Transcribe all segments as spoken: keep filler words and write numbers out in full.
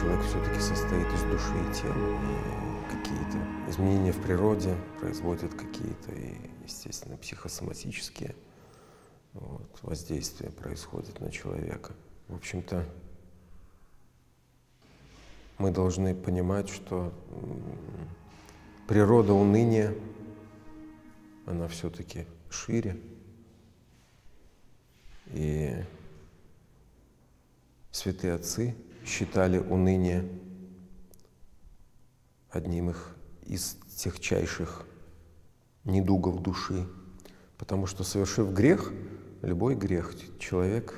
человек все-таки состоит из души и тела, и какие-то изменения в природе производят какие-то, и, естественно, психосоматические вот, воздействия происходят на человека. В общем-то, мы должны понимать, что природа уныния, она все-таки шире, и святые отцы считали уныние одним их из техчайших недугов души, потому что, совершив грех, любой грех, человек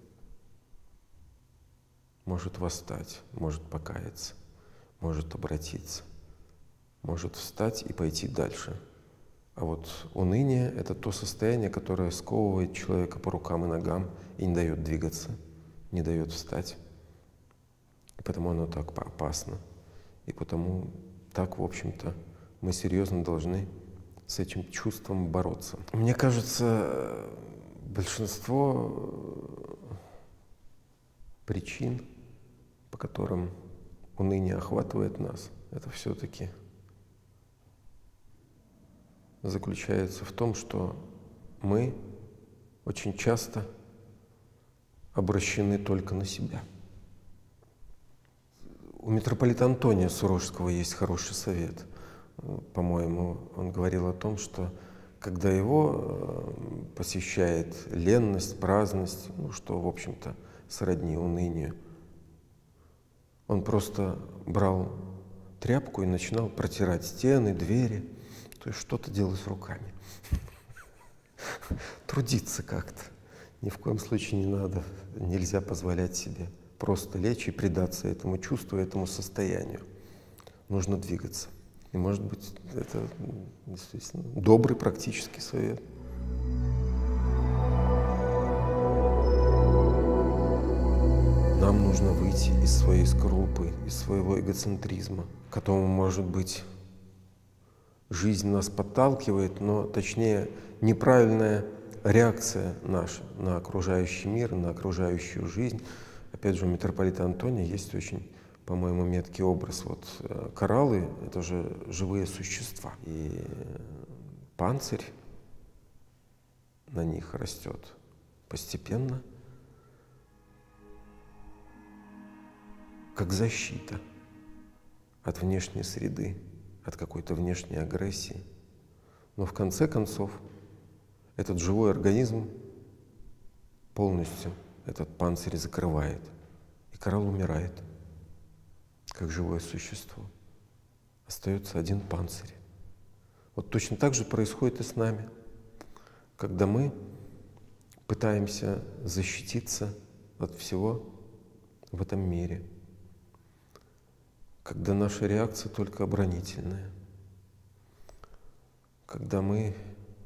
может восстать, может покаяться, может обратиться, может встать и пойти дальше. А вот уныние — это то состояние, которое сковывает человека по рукам и ногам и не дает двигаться, не дает встать. И потому оно так опасно. И потому так, в общем-то, мы серьезно должны с этим чувством бороться. Мне кажется, большинство причин, по которым уныние охватывает нас, это все-таки заключается в том, что мы очень часто обращены только на себя. У митрополита Антония Сурожского есть хороший совет. По-моему, он говорил о том, что когда его посещает ленность, праздность, ну, что, в общем-то, сродни унынию, он просто брал тряпку и начинал протирать стены, двери, то есть что-то делать руками. Трудиться как-то. Ни в коем случае не надо, нельзя позволять себе просто лечь и предаться этому чувству, этому состоянию. Нужно двигаться. И, может быть, это действительно добрый практический совет. Нам нужно выйти из своей скорлупы, из своего эгоцентризма, к которому, может быть, жизнь нас подталкивает, но, точнее, неправильная реакция наша на окружающий мир, на окружающую жизнь. Опять же, у митрополита Антония есть очень, по-моему, меткий образ. Вот кораллы — это же живые существа, и панцирь на них растет постепенно, как защита от внешней среды, от какой-то внешней агрессии. Но в конце концов этот живой организм полностью этот панцирь закрывает, и коралл умирает, как живое существо. Остается один панцирь. Вот точно так же происходит и с нами, когда мы пытаемся защититься от всего в этом мире, когда наша реакция только оборонительная, когда мы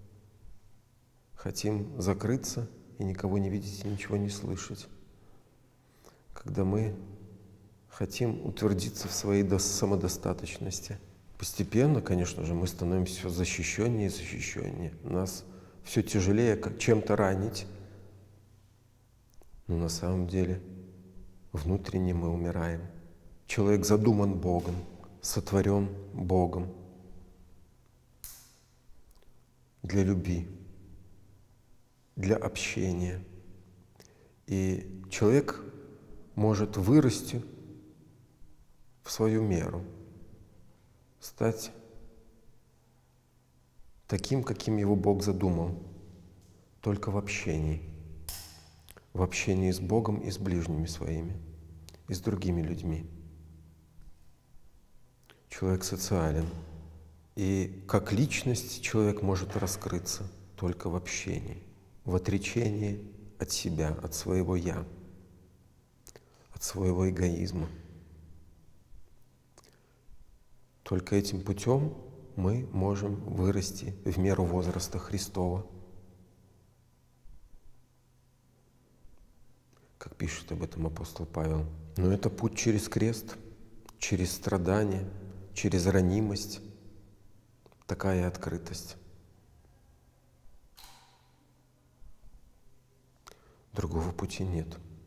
хотим закрыться и никого не видеть и ничего не слышать, когда мы хотим утвердиться в своей самодостаточности. Постепенно, конечно же, мы становимся все защищеннее и защищеннее. Нас все тяжелее как чем-то ранить, но на самом деле внутренне мы умираем. Человек задуман Богом, сотворен Богом для любви, для общения. И человек может вырасти в свою меру, стать таким, каким его Бог задумал, только в общении, в общении с Богом и с ближними своими, и с другими людьми. Человек социален, и как личность человек может раскрыться только в общении, в отречении от себя, от своего «я», от своего эгоизма. Только этим путем мы можем вырасти в меру возраста Христова. Как пишет об этом апостол Павел. Но это путь через крест, через страдания, через ранимость, такая открытость. Другого пути нет.